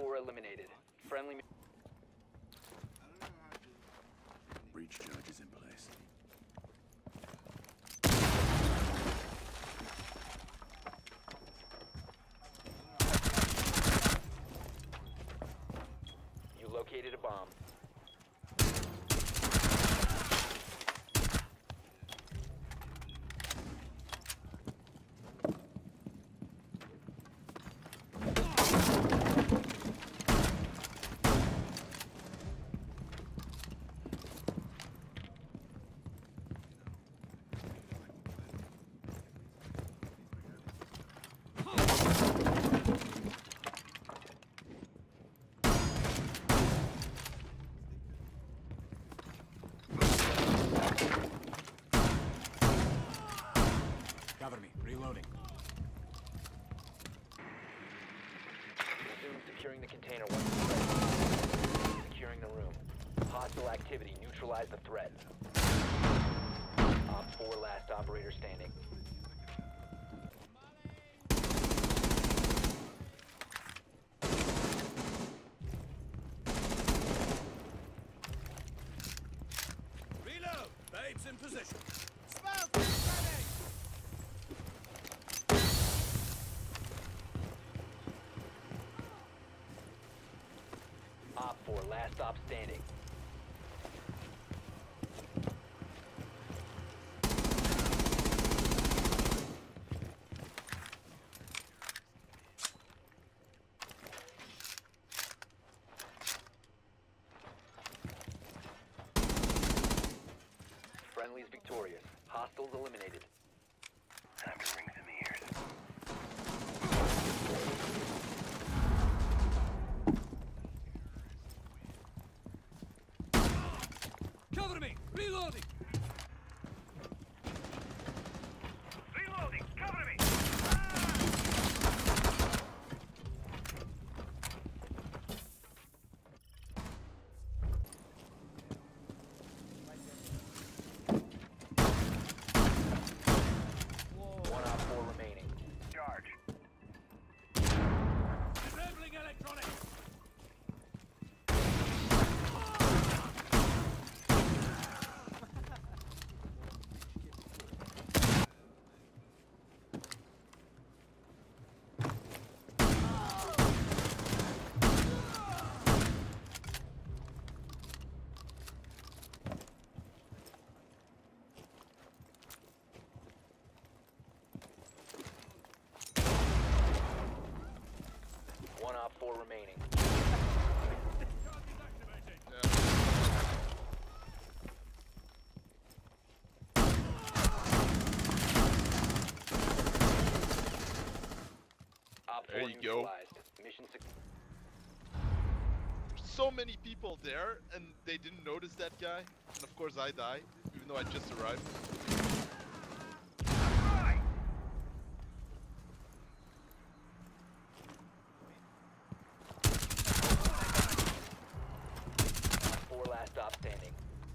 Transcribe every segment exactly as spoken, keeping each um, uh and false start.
four eliminated. Friendly. Breach charges in place. You located a bomb. Cover me. Reloading. Resume securing the container once it's ready. Securing the room. Hostile activity. Neutralize the threat. Op four last operator standing. Reload! Babes in position. Smoke! Ready! Op four last stop standing. Friendly's victorious. Hostiles eliminated. Time to ring some ears. Cover me! Reloading! Reloading! Cover me! One op four remaining. Charge. Disabling electronics! One op four remaining. Op There four you go. neutralized. Mission success. So many people there, and they didn't notice that guy. And of course I die, even though I just arrived. Four last stop standing.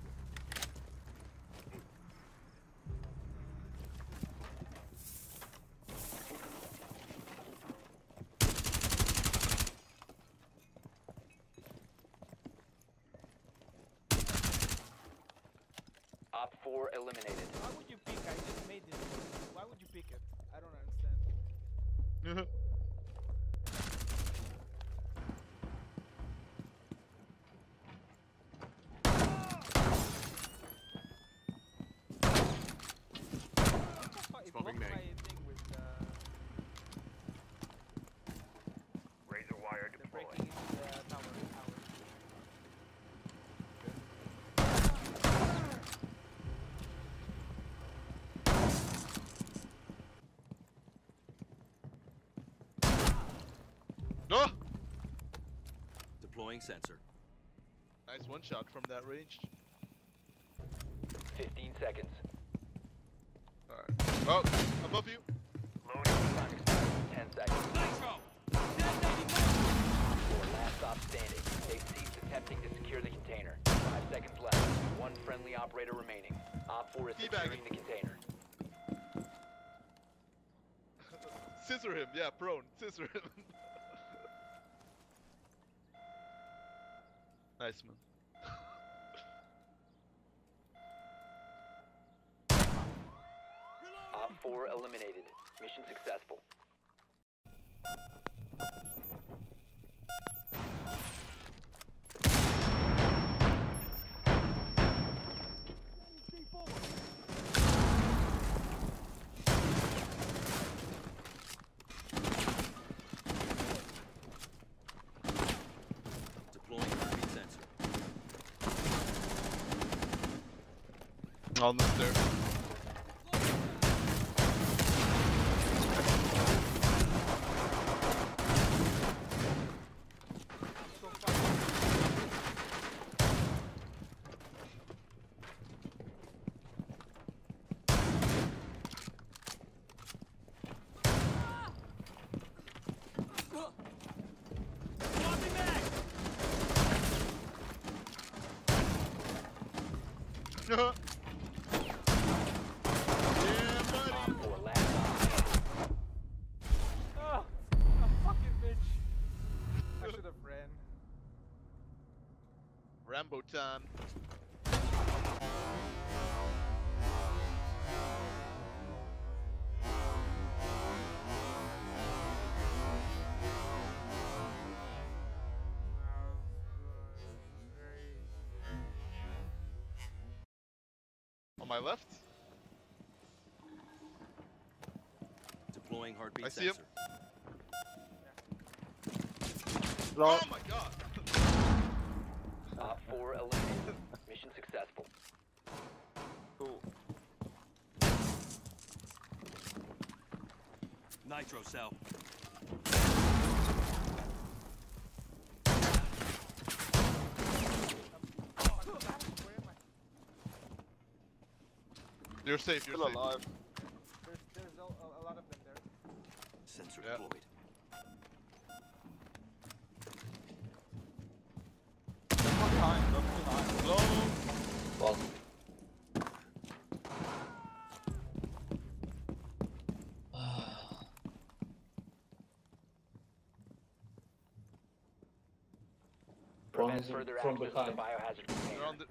Op four eliminated. Why would you pick? I just made this. Why would you pick it? I don't understand. It Smoking blocked mag. my thing with uh, Razor wire the deployed. breaking into the tower. tower. No! Deploying sensor. Nice one shot from that range. Fifteen seconds. Alright. Oh, above you. Loading. Time expired. Ten seconds. Nitro! Four last stop standing. They've ceased attempting to secure the container. Five seconds left. One friendly operator remaining. Op four is Teabagging. securing the container. Scissor him, yeah, prone. Scissor him. Nice, man. Op four eliminated. Mission successful. Deploying heartbeat sensor. On the stairs. Yeah, buddy. Op four last op. Oh, a fucking bitch. I should have ran. Rambo time. On my left? Deploying heartbeat I see him. sensor. Oh my god! Op four eliminated. Mission successful. Cool. Nitro cell. Where am I? You're safe, you're Still safe. alive. There's, there's a, a, a lot of them there. Sensor Yeah. deployed. There's one behind, look behind. Hello? Prevent further access to the biohazard They're container. on the...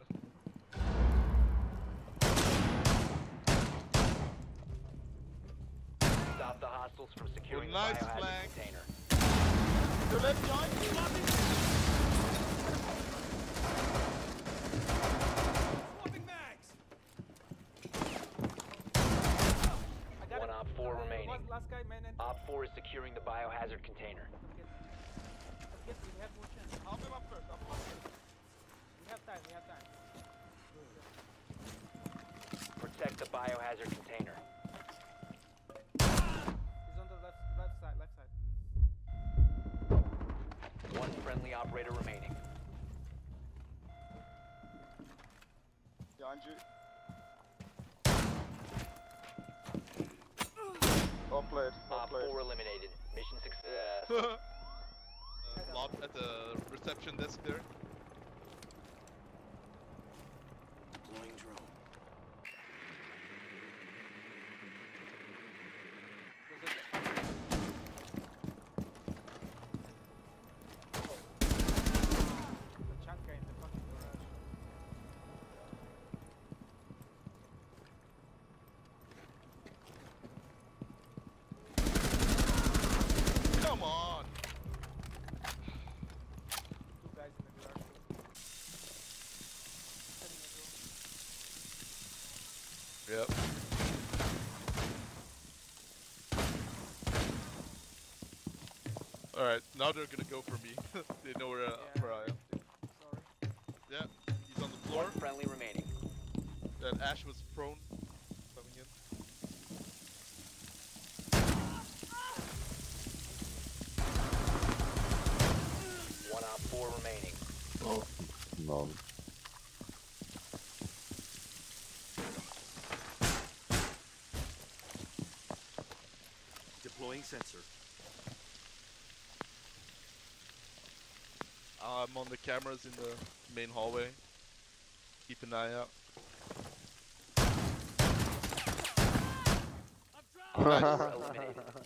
Stop the hostiles from securing Well, nice the biohazard flank. container. You're left behind. Swapping mags. I got One it. op four Uh, remaining. Last, last guy, man, and Op four is securing the biohazard container. let's get, let's get, we have more chance. I'll move up first. I'll move up first. We have time, we have time. Protect the biohazard container. He's on the left, left side, left side. One friendly operator remaining. Behind you. Well played. Well Op played. four eliminated. Mission success. uh, lob at the reception desk there. Deploying drone. The Chanka in the fucking garage. Come on! Two guys in the garage. Sending a drone. Yep. Alright, now they're gonna go for me. They know where, uh, Yeah, where I am. Sorry. Yeah, he's on the floor. One friendly remaining. And Ash was prone. Coming in. One op four remaining. None. Deploying sensor. I'm on the cameras in the main hallway. Keep an eye out. Op four eliminated.